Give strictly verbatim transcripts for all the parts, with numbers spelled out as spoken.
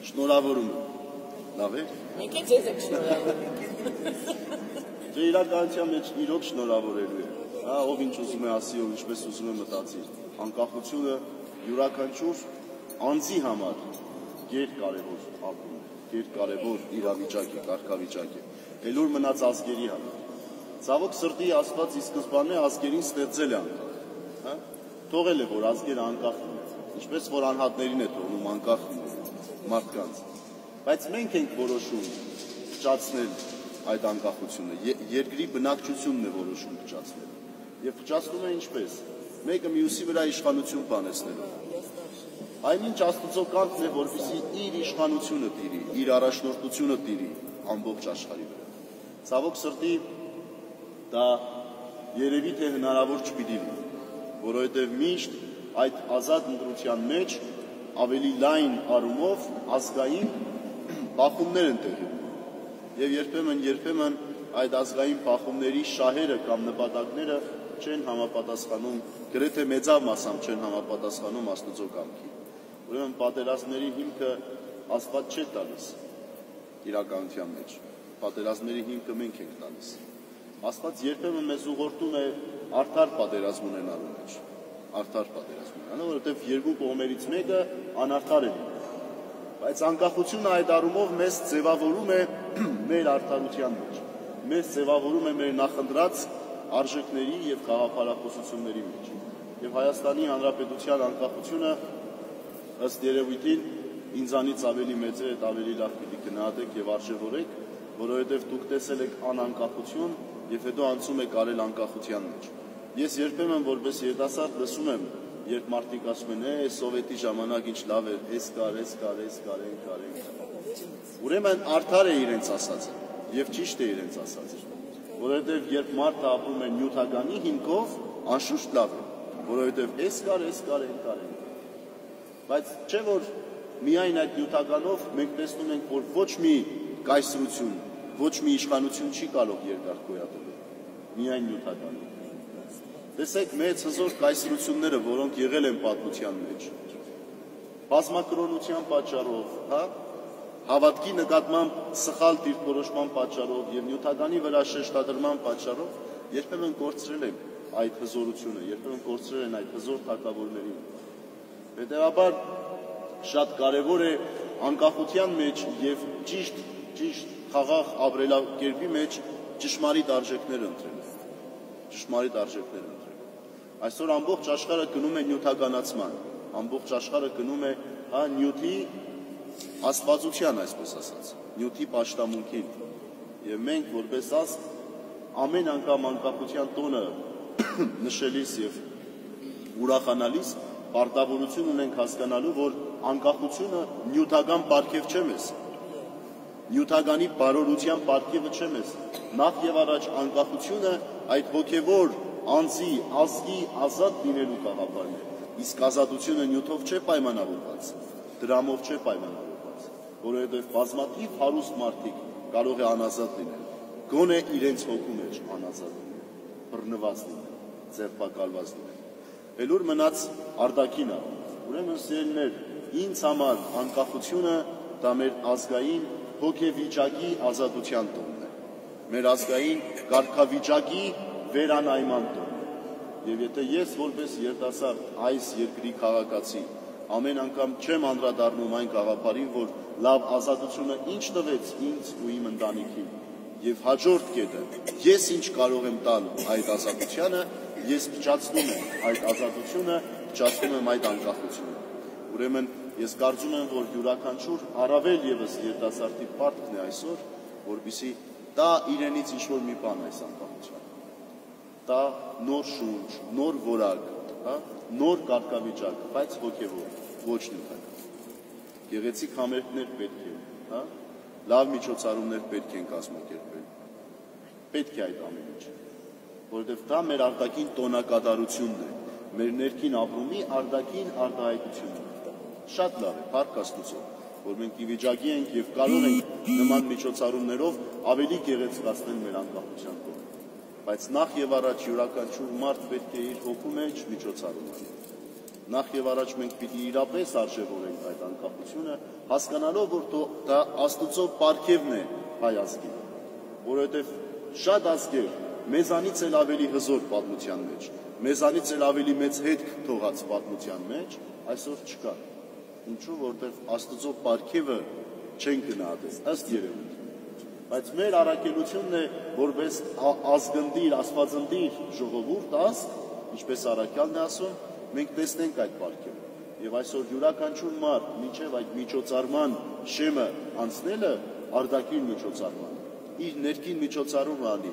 Շնորհավորում եմ։ Լավ է։ Եկեք ձեզ եք շնորհավորում։ Դե իրականության մեջ իրոք շնորհավորելու է։ Հա, ով ինչ ուզում է ասի, ով ինչպես ուզում է մտածի։ Անկախությունը յուրաքանչյուր անձի համար երկարևոր ապրում է, երկարևոր իրավիճակ է, կարգավիճակ է։ Էլ ուր մնաց ազգերի համար։ Ցավոք սրտի Աստված ի սկզբանե ազգերին ստեղծել է անկախ, հա? Թողել է, որ ազգերը անկախ լինեն, ինչպես որ անհատներին է թողնում անկախ մարդկանց։ Բայց մենք ենք որոշում փչացնել այդ անկախությունը, երկրի բնակչությունն է որոշում փչացնել։ Եվ փչացնում է ինչպես։ Մեկը մյուսի վրա իշխանություն բանեցնելով։ Այնինչ Աստծո կամքն է, որպեսզի իր իշխանությունը տիրի, իր առաջնորդությունը տիրի ամբողջ աշխարհի վրա։ Ցավոք սրտի դա երևի թե հնարավոր չպիտի լինի, որովհետև միշտ այդ ազատ ընտրության մեջ ավելի լայն առումով ազգային բախումներ են տեղի ունենում։ Եվ երբեմն երբեմն այդ ազգային բախումների շահերը կամ նպատակները չեն համապատասխանում, գրեթե մեծավ մասամբ չեն համապատասխանում Աստծո կամքին։ Ուրեմն պատերազմների հիմքը Աստված չէ տալիս իրականության մեջ։ Պատերազմների հիմքը մենք ենք տալիս։ Աստված երբեմն մեզ ուղղորդում է արդար պատերազմ ունենալու մեջ, արդար պատերազմ ունենալու, որովհետև երկու կողմերից մեկը անարդար է լինում։ Բայց անկախությունը այդ առումով մեզ ձևավորում է մեր արդարության մեջ, մեզ ձևավորում է մեր նախընտրած արժեքների եւ գաղափարախոսությունների մեջ։ Եվ Հայաստանի Հանրապետության անկախությունը ըստ երևույթին ինձանից ավելի մեծ է, ավելի լավ պիտի գնահատեք եւ արժևորեք, որովհետեւ դուք տեսել եք անանկախություն եւ հետո անցում եք արել անկախության մեջ։ Ես երբեմն որպես երիտասարդ լսում եմ, երբ մարդիկ ասում են, «Է, սովետի ժամանակ ինչ լավ էր, էս կար, էս կար, էս կար, այն կար, այն կար»։ Ուրեմն արդար է իրենց ասածը եւ ճիշտ է իրենց ասածը, որովհետեւ երբ մարդը ապրում է նյութականի հիմքով, անշուշտ լավ է, որովհետեւ էս կար, էս կար, այն կար, այն կար։ Բայց չէ որ միայն այդ նյութականով մենք տեսնում ենք, որ ոչ մի կայսրություն, ոչ մի իշխանություն չի կարող երկար գոյատևել, միայն նյութականով։ Տեսեք մեծ հզոր կայսրությունները, որոնք եղել են պատմության մեջ, բազմակրոնության պատճառով, հա, հավատքի նկատմամբ սխալ դիրքորոշման պատճառով եւ նյութականի վրա շեշտադրման պատճառով երբեմն կորցրել են այդ հզորությունը, երբեմն կորցրել են այդ հզոր թագավորներին։ Հետևաբար շատ կարևոր է անկախության մեջ եւ ճիշտ ճիշտ խաղաղ ապրելակերպի մեջ ճշմարիտ արժեքներ ընտրել, ճշմարիտ արժեքներ ընտրել։ Այսօր ամբողջ աշխարհը գնում է նյութականացման, ամբողջ աշխարհը գնում է հա նյութի աստվածության, այսպես ասած, նյութի պաշտամունքին։ Եվ մենք որպես ազգ ամեն անգամ անկախության տոնը նշելիս եւ ուրախանալիս պարտավորություն ունենք հասկանալու, որ անկախությունը նյութական պարգև չէ մեզ, նյութականի բարօրության պարգևը չէ մեզ։ Նախ եւ առաջ անկախությունը այդ հոգեվոր անձի, ազգի ազատ լինելու գաղափարն է, իսկ ազատությունը նյութով չէ պայմանավորված, դրամով չէ պայմանավորված, որովհետև բազմաթիվ հարուստ մարդիկ կարող է անազատ լինել, գոնե իրենց հոգու մեջ անազատ լինել, բռնված լինել, ձերբակալված լինել։ Էլ ուր մնաց արտաքինը, ուրեմն սիրելիներ, ինձ համար անկախությունը դա մեր ազգային հոգեվիճակի ազատության տոնն է, մեր ազգային կարգավիճակի վերանայման տոնն է։ Եվ եթե ես որպես երիտասարդ այս երկրի քաղաքացի ամեն անգամ չեմ անդրադառնում այն գաղափարին, որ լավ ազատությունը ինչ տվեց ինձ ու իմ ընտանիքին, եւ հաջորդ կետը ես ինչ կարող եմ տալ այդ ազատությանը, ես փչացնում եմ այդ ազատությունը, փչացնում եմ այդ անկախությունը։ Ուրեմն ես կարծում եմ, որ յուրաքանչյուր առավել եւս երիտասարդի պարտքն է այսօր, որպեսզի տա իրենից ինչ-որ մի բան այս անկախության, տա նոր շունչ, նոր որակ, հա, նոր կարգավիճակ, բայց հոգեվոր, ոչ նյութական։ Գեղեցիկ համերգներ պետք են, հա, լավ միջոցառումներ պետք են կազմակերպել, պետք է այդ ամեն ինչ, որովհետև դա մեր արտաքին տոնակատարությունն է, մեր ներքին ապրումի արտաքին արտահայտությունն է։ Շատ լավ է, փառք Աստծո, որ մենք ի վիճակի ենք եւ կարող ենք նման միջոցառումներով ավելի գեղեցկացնել մեր անկախության տոնը։ Բայց նախ եւ առաջ յուրաքանչյուր մարդ պետք է իր հոգու մեջ միջոցառում անի։ նախ եւ առաջ մենք պիտի իրապես արժևորենք այդ անկախությունը, հասկանալով, որ դա Աստծո պարգևն է հայ ազգին, որովհետեւ շատ ազգեր մեզանից էլ ավելի հզոր պատմության մեջ, մեզանից էլ ավելի մեծ հետք թողած պատմության մեջ այսօր չկա։ Ինչու, որովհետեւ Աստծո պարգևը չեն գնահատել, ըստ երևույթի։ Բայց մեր առաքելությունն է, որպես ազգնդիր, աստվածնդիր ժողովուրդ, ազգ, ինչպես առաքյալն է ասում, մենք տեսնենք այդ պարգևը։ Եվ այսօր յուրաքանչյուր մարդ մինչև այդ միջոցառման շեմը անցնելը արդակին միջոցառման, իր ներքին միջոցառում անի,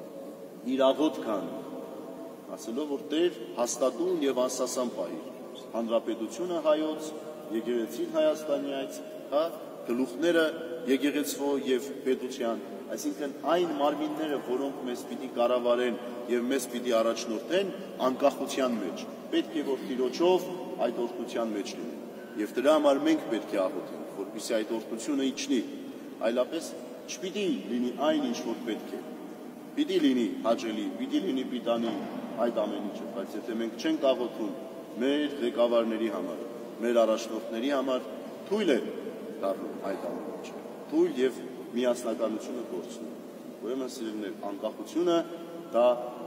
իր աղոթք անի, ասելով, որ Տեր հաստատուն եւ անսասան պահիր հանրապետությունը հայոց, եկեղեցին Հայաստանյաց, հա, գլուխները եկեղեցվո եւ պետության, այսինքն այն մարմինները, որոնք մեզ պիտի կառավարեն եւ մեզ պիտի առաջնորդեն անկախության մեջ, պետք է որ Տիրոջով այդ օրհնության մեջ լինեն։ Եվ դրա համար մենք պետք է աղոթենք, որպեսզի այդ օրհնությունը իջնի, այլապես չպիտի լինի այն, ինչ որ պետք է։ Պիտի լինի հաճելի, պիտի լինի պիտանի այդ ամեն ինչը, բայց եթե մենք չենք աղոթում մեր ղեկավարների համար, մեր առաջնորդների համար, թույլ է դառնում այդ ամեն ինչը, թույլ եւ միասնականությունը կորցնում։ Ուրեմն սիրելիներ, անկախությունը դա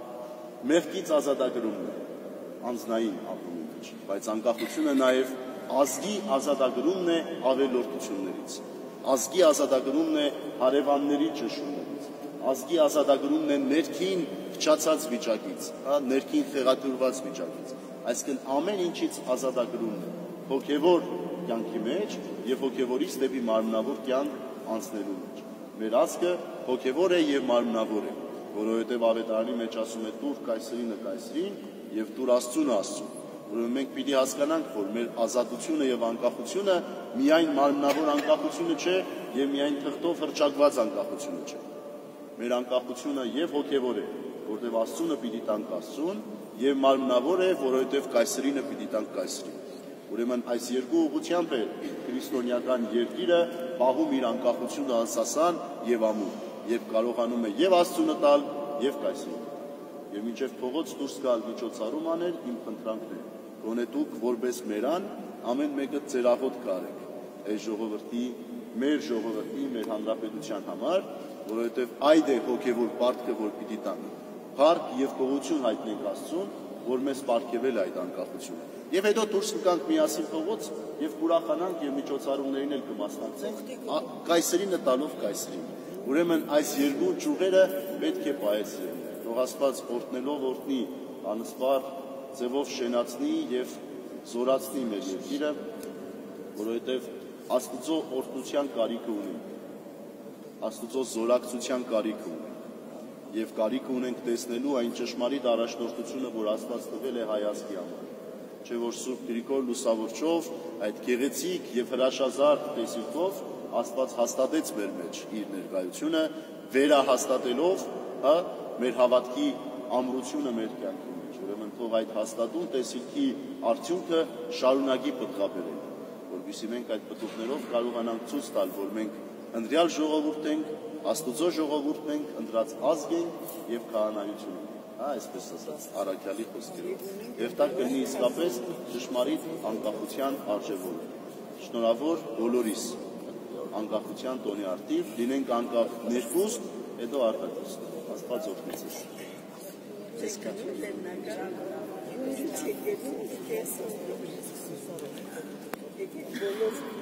մեղքից ազատագրումն է, անձնային ապրումի մեջ, բայց անկախությունը նաեւ ազգի ազատագրումն է ավելորդություններից, ազգի ազատագրումն է հարևանների ճնշումներից, ազգի ազատագրումն է ներքին փչացած վիճակից, հա, ներքին խեղաթյուրված վիճակից, այսինքն ամեն ինչից ազատագրումն է հոգևոր կյանքի մեջ եւ հոգևորից դեպի մարմնավոր կյանք անցնելու մեջ։ Մեր ազգը հոգևոր է եւ մարմնավոր է, որովհետեւ ավետարանի մեջ ասում է «Տուր Կայսրինը Կայսրին եւ տուր Աստծուն Աստծուն»։ Ուրեմն մենք պիտի հասկանանք, որ մեր ազատությունը եւ անկախությունը միայն մարմնավոր անկախությունը չէ եւ միայն թղթով հրճակված անկախությունը չէ։ Մեր անկախությունը եւ հոգևոր է, որովհետեւ Աստծունը պիտի տանք Աստծուն, եւ մարմնավոր է, որովհետեւ Կայսրինը պիտի տանք Կայսրին։ Ուրեմն այս երկու ուղղությամբ է քրիստոնեական երկիրը պահում իր անկախությունը անսասան եւ ամուր, երբ կարողանում է եւ Աստծունը տալ եւ Կայսրին։ Եվ մինչև փողոց դուրս գալ միջոցառում անել իմ խնդրանքն է, գոնե դուք որպես մերան ամեն մեկը ձեր աղոթք արեք այս ժողովրդի, մեր ժողովրդի, մեր հանրապետության համար, որովհետեւ այդ է հոգեվոր պարտքը, որ պիտի տանք։ Փառք եւ գոհություն հայտնենք Աստծուն, որ մեզ պարգևել է այդ անկախությունը։ Եվ հետո դուրս կգանք միասին փողոց եւ կուրախանանք եւ միջոցառումներին էլ կմասնակցենք Կայսրինը տալով Կայսրին։ Ուրեմն այս երկու ճյուղերը պետք է պահեցնել։ Թող Աստված օրհնելով օրհնի, անսպար ձևով շենացնի եւ զորացնի մեր երկիրը, որովհետեւ Աստծո օրհնության կարիք ունի, Աստծո զորակցության կարիք ունի եւ կարիք ունենք տեսնելու այն ճշմարիտ առաջնորդությունը, որ Աստված տվել է հայ ազգի համար։ Չէ՞ որ Սուրբ Գրիգոր Լուսավորչով այդ գեղեցիկ եւ հրաշազարդ տեսիլքով Աստված հաստատեց մեր մեջ իր ներկայությունը, վերահաստատելով, հա, մեր հավատքի ամրությունը մեր կյանքի մեջ։ Ուրեմն թող այդ հաստատուն տեսիլքի արդյունքը շարունակի պտղաբերել, որովհետեւ մենք այդ պտուղներով կարողանանք ցույց տալ, որ մենք ընդրյալ ժողովուրդ ենք, Աստծո ժողովուրդն ենք, ընտրած ազգ ենք եւ քահանայություն ենք։ Հա, այսպես ասած, առաքյալի խոսքերով։ Եվ դա կլինի իսկապես ճշմարիտ անկախության արժևորը։ Շնորհավոր բոլորիս անկախության տոնի արդիվ, լինենք անկախ ներքուստ, հետո արտաքուստ։ Աստված օրհնի ձեզ։ Ես կապիտան